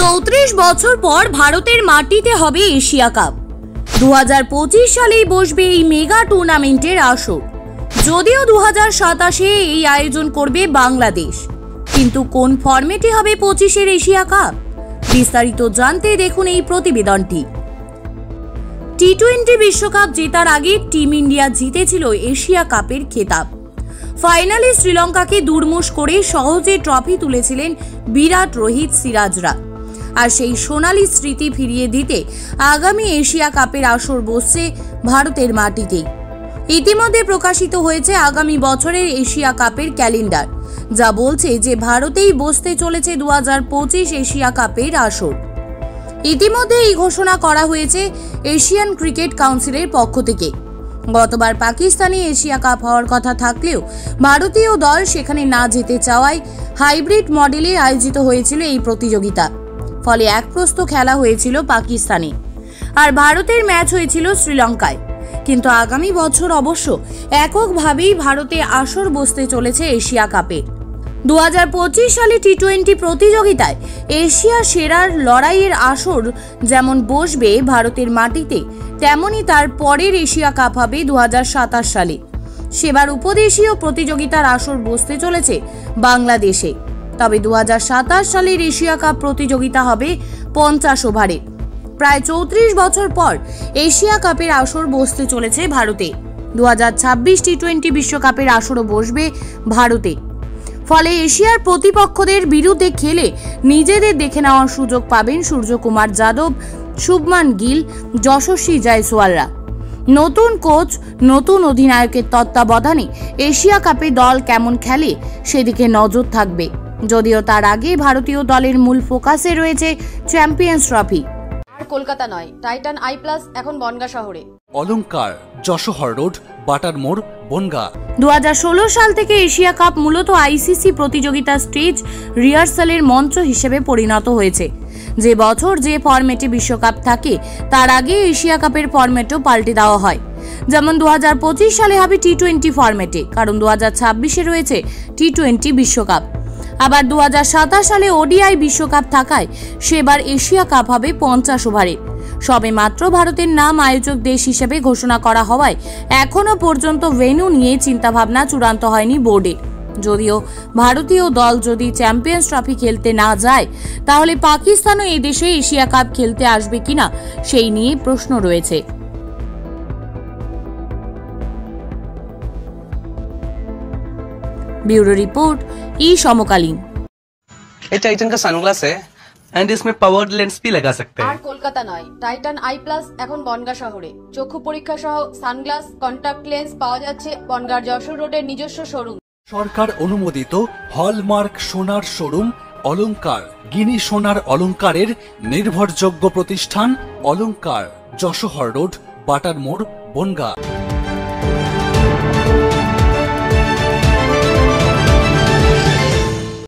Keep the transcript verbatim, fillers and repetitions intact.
চৌত্রিশ বছর পর ভারতের মাটিতে হবে এশিয়া কাপ। দু হাজার পঁচিশ সালেই বসবে এই মেগা টুর্নামেন্টের আসর। যদিও দু হাজার সাতাশে এই আয়োজন করবে বাংলাদেশ, কিন্তু কোন ফরম্যাটে হবে পঁচিশের এশিয়া কাপ? বিস্তারিত জানতে দেখুন এই প্রতিবেদনটি। টি টোয়েন্টি বিশ্বকাপ জেতার আগে টিম ইন্ডিয়া জিতেছিল এশিয়া কাপের খেতাব। ফাইনালে শ্রীলঙ্কাকে দুর্মুশ করে সহজে ট্রফি তুলেছিলেন বিরাট, রোহিত, সিরাজরা। আর সেই সোনালী স্মৃতি ফিরিয়ে দিতে আগামী এশিয়া কাপের আসর বসছে ভারতের মাটিতেই। ইতিমধ্যে প্রকাশিত হয়েছে আগামী বছরের এশিয়া কাপের ক্যালেন্ডার, যা বলছে যে ভারতেই বসতে চলেছে দু হাজার পঁচিশ এশিয়া কাপের আসর। ইতিমধ্যে এই ঘোষণা করা হয়েছে এশিয়ান ক্রিকেট কাউন্সিলের পক্ষ থেকে। গতবার পাকিস্তানে এশিয়া কাপ হওয়ার কথা থাকলেও ভারতীয় দল সেখানে না যেতে চাওয়ায় হাইব্রিড মডেলে আয়োজিত হয়েছিল এই প্রতিযোগিতা। ফলে এক প্রস্ত খেলা হয়েছিল পাকিস্তানে, আর ভারতের ম্যাচ হয়েছিল শ্রীলঙ্কায়। কিন্তু আগামী বছর অবশ্য এককভাবেই ভারতে আসর বসতে চলেছে এশিয়া কাপের। দু হাজার পঁচিশ সালে টি টোয়েন্টি প্রতিযোগিতায় এশিয়া সেরার লড়াইয়ের আসর যেমন বসবে ভারতের মাটিতে, তেমনি তার পরের এশিয়া কাপ হবে দু হাজার সাতাশ সালে। সেবার উপদেশীয় প্রতিযোগিতার আসর বসতে চলেছে বাংলাদেশে। তবে দু হাজার সাতাশ সালের এশিয়া কাপ প্রতিযোগিতা হবে পঞ্চাশ ওভারে। প্রায় চৌত্রিশ বছর পর এশিয়া কাপের আসর বসতে চলেছে ভারতে। দু হাজার ছাব্বিশ টি টোয়েন্টি বিশ্বকাপের আসরও বসবে ভারতে। ফলে এশিয়ার প্রতিপক্ষদের বিরুদ্ধে খেলে নিজেদের দেখে নেওয়ার সুযোগ পাবেন সূর্যকুমার যাদব, শুভমান গিল, যশস্বী জয়সওয়ালরা। নতুন কোচ, নতুন অধিনায়কের তত্ত্বাবধানে এশিয়া কাপে দল কেমন খেলে সেদিকে নজর থাকবে। যদিও তার আগে ভারতীয় দলের মূল ফোকাসে রয়েছে চ্যাম্পিয়ন্স ট্রফি। আর কলকাতা নয়, টাইটান আই প্লাস এখন বনগাঁ শহরে। অলংকার, যশোহর রোড, বাটার মোড়, বনগাঁ। দু হাজার ষোলো সাল থেকে এশিয়া কাপ মূলত আইসিসি প্রতিযোগিতা স্টেজ রিহার্সালের মঞ্চ হিসেবে পরিণত হয়েছে। যে বছর যে ফরম্যাটে বিশ্বকাপ থাকে তার আগে এশিয়া কাপের ফরম্যাটও পাল্টে দেওয়া হয়। যেমন দু হাজার পঁচিশ সালে হবে টি টোয়েন্টি ফরম্যাটে, কারণ দু হাজার ছাব্বিশে রয়েছে টি টোয়েন্টি বিশ্বকাপ। আবার দু হাজার সাতাশ সালে ওডিআই বিশ্বকাপ থাকায় সেবার এশিয়া কাপ হবে পঞ্চাশ ওভারে। সবে মাত্র ভারতের নাম আয়োজক দেশ হিসেবে ঘোষণা করা হওয়ায় এখনো পর্যন্ত ভেন্যু নিয়ে চিন্তাভাবনা চূড়ান্ত হয়নি বোর্ডের। যদিও ভারতীয় দল যদি চ্যাম্পিয়ন্স ট্রফি খেলতে না যায়, তাহলে পাকিস্তানও এদেশে এশিয়া কাপ খেলতে আসবে কিনা সেই নিয়ে প্রশ্ন রয়েছে। ब्यूरो रिपोर्ट ई समकालीन। ये टाइटन का सनग्लास है एंड इसमें पावर्ड लेंस भी लगा सकते हैं। আর কলকাতা নয়, টাইটান আই প্লাস এখন বনগাঁ শহরে। চক্ষু পরীক্ষা সহ সানগ্লাস, কন্টাক্ট লেন্স পাওয়া যাচ্ছে বনগাঁর যশোর রোডের নিজস্ব শোরুম। সরকার অনুমোদিত হলমার্ক সোনার শোরুম অলংকার, গিনি সোনার অলংকারের নির্ভরযোগ্য প্রতিষ্ঠান অলংকার, যশোহর রোড, বাটার মোড়, বনগাঁ।